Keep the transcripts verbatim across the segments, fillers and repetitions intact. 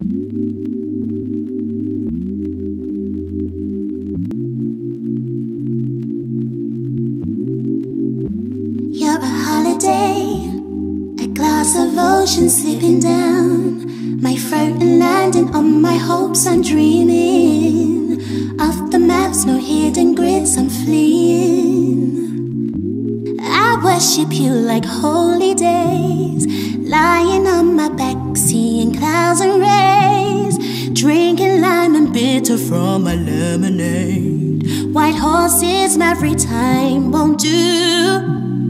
You're a holiday, a glass of ocean slipping down my throat and landing on my hopes. I'm dreaming of the maps, no hidden grids, I'm fleeing. I worship you like holy days, lying on my back, seeing clouds and rays, drinking lime and bitter from my lemonade. White horses, every time won't do.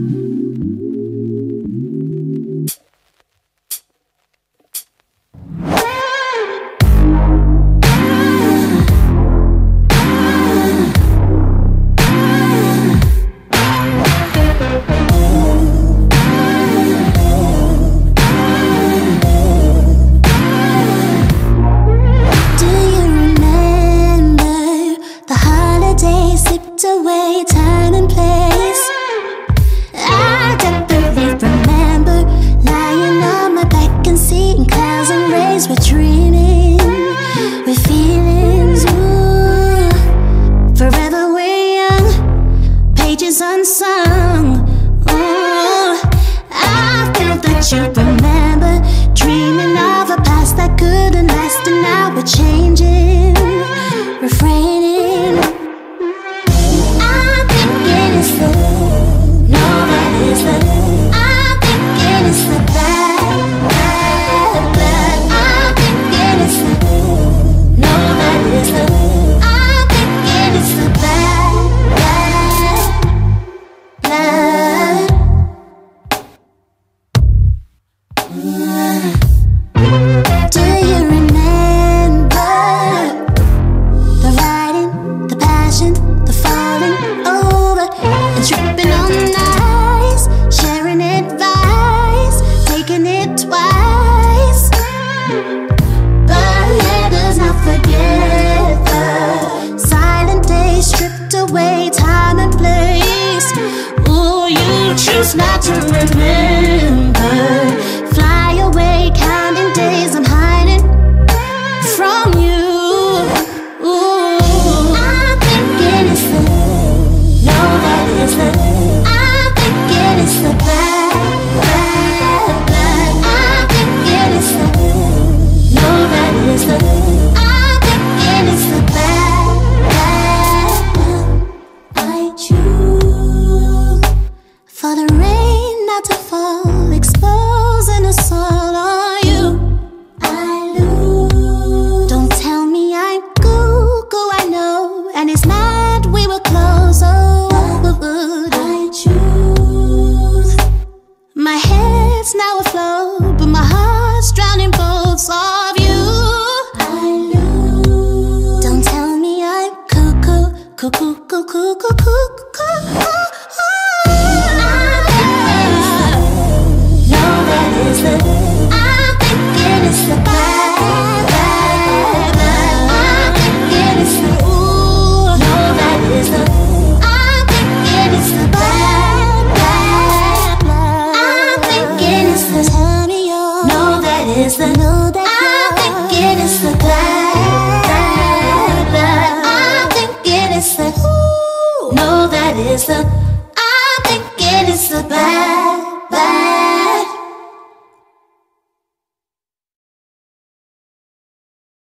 Away time and place, I definitely remember lying on my back and seeing clouds and rays. We're dreaming, with feelings, ooh, forever we're young, pages unsung. Ooh, I feel that you remember, dreaming of a past that couldn't last, and now we're changing, refraining. Choose not to remember, fly away, counting days, I'm hiding from you. Ooh, I'm thinking it's the, no that is the, I'm thinking it's the bad, bad, bad. I'm thinking it's the, no that is the, I'm thinking it's the bad, bad. I choose for the rain not to fall, exposing the soil on you. I lose. Don't tell me I'm Google, I know, and it's mad we were close. Oh, I choose. My head's now afloat, but my heart's drowning both of you. I lose. Don't tell me I'm cuckoo, cuckoo, cuckoo, cuckoo, cuckoo. Is the no that I'm thinking it's the bad, bad, bad. I'm thinking it's the ooh, no that is the